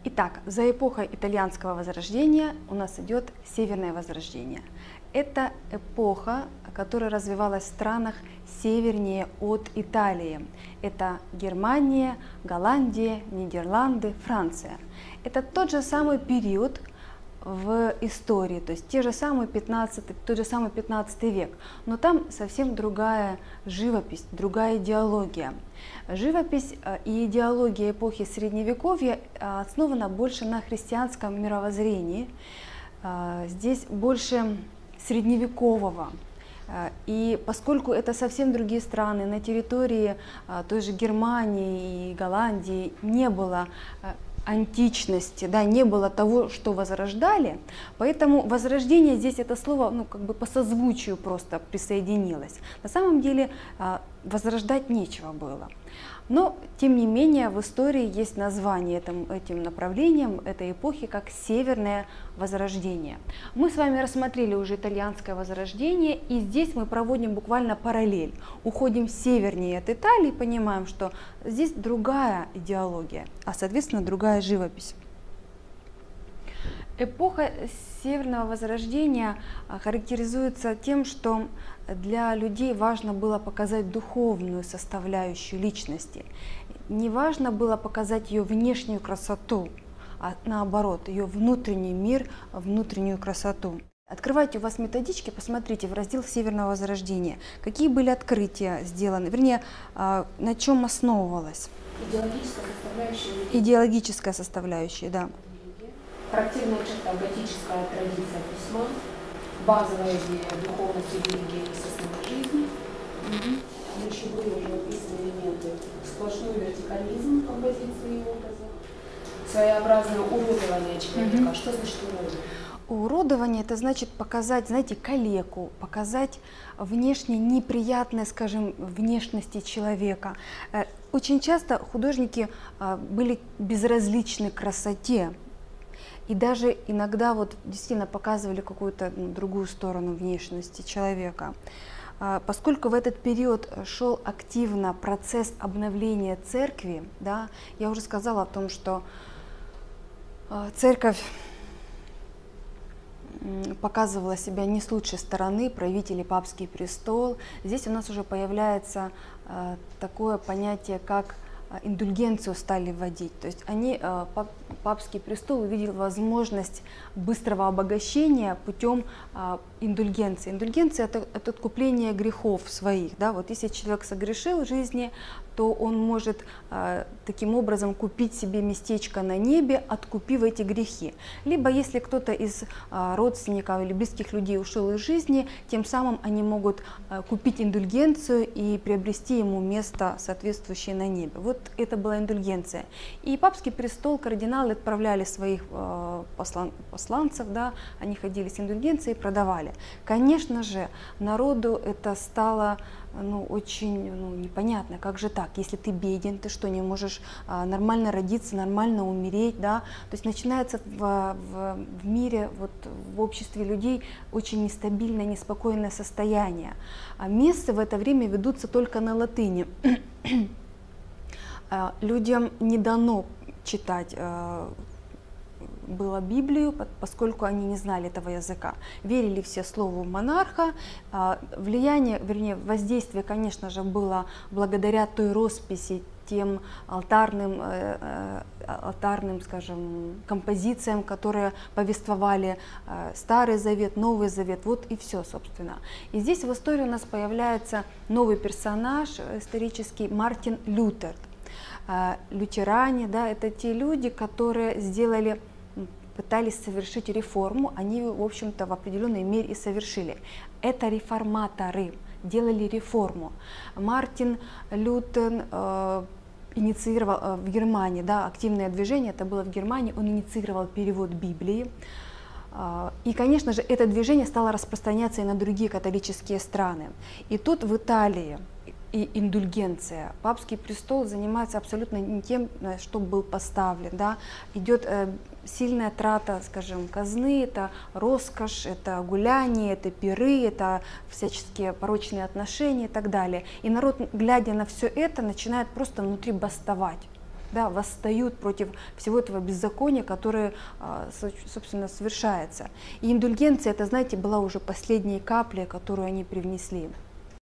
Итак, за эпохой итальянского возрождения у нас идет Северное возрождение. Это эпоха, которая развивалась в странах севернее от Италии. Это Германия, Голландия, Нидерланды, Франция. Это тот же самый период в истории, то есть тот же самый 15 век, но там совсем другая живопись, другая идеология. Живопись и идеология эпохи Средневековья основана больше на христианском мировоззрении, здесь больше средневекового. И поскольку это совсем другие страны, на территории той же Германии и Голландии не было античности, да, не было того, что возрождали, поэтому возрождение здесь это слово, ну, как бы по созвучию просто присоединилось. На самом деле возрождать нечего было. Но, тем не менее, в истории есть название этим направлением этой эпохи как Северное возрождение. Мы с вами рассмотрели уже итальянское возрождение, и здесь мы проводим буквально параллель. Уходим севернее от Италии, понимаем, что здесь другая идеология, а соответственно другая живопись. Эпоха Северного возрождения характеризуется тем, что для людей важно было показать духовную составляющую личности. Не важно было показать ее внешнюю красоту, а наоборот, ее внутренний мир, внутреннюю красоту. Открывайте у вас методички, посмотрите в раздел Северного возрождения, какие были открытия сделаны, вернее, на чем основывалась. Идеологическая составляющая. Идеологическая составляющая, да. Характерная черта готическая традиция письма, базовая идея духовности, религии и социальной жизни, ключевые живописные элементы, сплошной вертикализм композиции и образа, своеобразное уродование человека. Что значит уродование? Уродование — это значит показать, знаете, калеку, показать внешне неприятное, скажем, внешности человека. Очень часто художники были безразличны к красоте. И даже иногда вот действительно показывали какую-то другую сторону внешности человека. Поскольку в этот период шел активно процесс обновления церкви, да, я уже сказала о том, что церковь показывала себя не с лучшей стороны, правители папский престол. Здесь у нас уже появляется такое понятие, как индульгенцию стали вводить. То есть папский престол увидел возможность быстрого обогащения путем индульгенции. Индульгенция — это откупление грехов своих. Да? Вот если человек согрешил в жизни, то он может таким образом купить себе местечко на небе, откупив эти грехи. Либо если кто-то из родственников или близких людей ушел из жизни, тем самым они могут купить индульгенцию и приобрести ему место, соответствующее на небе. Вот это была индульгенция. И папский престол, кардиналы отправляли своих посланцев, да, они ходили с индульгенцией и продавали. Конечно же, народу это стало очень непонятно, как же так, если ты беден, ты что, не можешь нормально родиться, нормально умереть, да? То есть начинается в мире, вот, в обществе людей очень нестабильное, неспокойное состояние. А мессы в это время ведутся только на латыни. Людям не дано читать было Библию, поскольку они не знали этого языка. Верили все слову монарха. Влияние, вернее, воздействие, конечно же, было благодаря той росписи, тем алтарным, скажем, композициям, которые повествовали Старый Завет, Новый Завет, вот и все, собственно. И здесь в истории у нас появляется новый персонаж исторический, Мартин Лютер. Лютеране, да, это те люди, которые пытались совершить реформу, они, в общем-то, в определенной мере и совершили. Это реформаторы, делали реформу. Мартин Лютер инициировал в Германии, да, активное движение, это было в Германии, он инициировал перевод Библии. И, конечно же, это движение стало распространяться и на другие католические страны. И тут в Италии и индульгенция. Папский престол занимается абсолютно не тем, что был поставлен. Да? Идет сильная трата, скажем, казны, это роскошь, это гуляние, это пиры, это всяческие порочные отношения и так далее. И народ, глядя на все это, начинает просто внутри бастовать. да, восстают против всего этого беззакония, которое, собственно, совершается. И индульгенция, это, знаете, была уже последней каплей, которую они привнесли.